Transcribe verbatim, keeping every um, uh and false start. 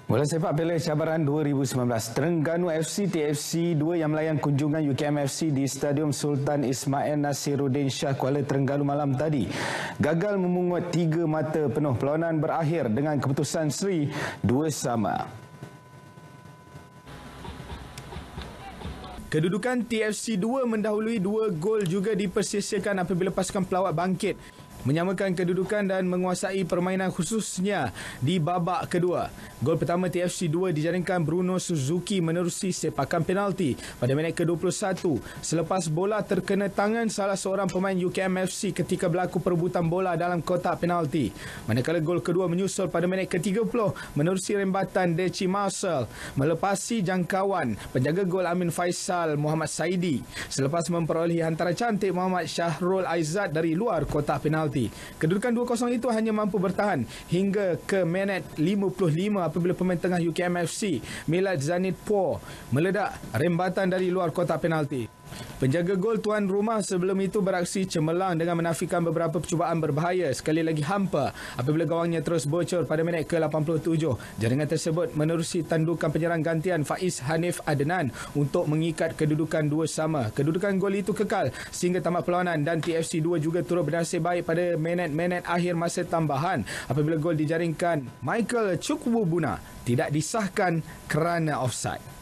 Bola sepak Piala Cabaran dua ribu sembilan belas, Terengganu F C T F C dua yang melayan kunjungan U K M F C di Stadium Sultan Ismail Nasiruddin Shah Kuala Terengganu malam tadi gagal memungut tiga mata penuh. Perlawanan berakhir dengan keputusan seri dua sama. Kedudukan T F C dua mendahului dua gol juga dipersisikan apabila pasukan pelawat bangkit menyamakan kedudukan dan menguasai permainan khususnya di babak kedua. Gol pertama T F C dua dijaringkan Bruno Suzuki menerusi sepakan penalti pada minit ke dua puluh satu selepas bola terkena tangan salah seorang pemain U K M F C ketika berlaku perebutan bola dalam kotak penalti. Manakala gol kedua menyusul pada minit ke tiga puluh menerusi rembatan Deci Marcel melepasi jangkauan penjaga gol Amin Faisal Muhammad Saidi selepas memperolehi hantaran cantik Muhammad Syahrul Aizat dari luar kotak penalti. Kedudukan dua kosong itu hanya mampu bertahan hingga ke minit lima puluh lima apabila pemain tengah U K M F C Milad Zanit Po meledak rembatan dari luar kotak penalti. Penjaga gol tuan rumah sebelum itu beraksi cemerlang dengan menafikan beberapa percubaan berbahaya, sekali lagi hampa apabila gawangnya terus bocor pada minit ke lapan puluh tujuh. Jaringan tersebut menerusi tandukan penyerang gantian Faiz Hanif Adnan untuk mengikat kedudukan dua sama. Kedudukan gol itu kekal sehingga tamat perlawanan dan T F C dua juga turut bernasib baik pada minit-minit akhir masa tambahan apabila gol dijaringkan Michael Chukwubuna tidak disahkan kerana offside.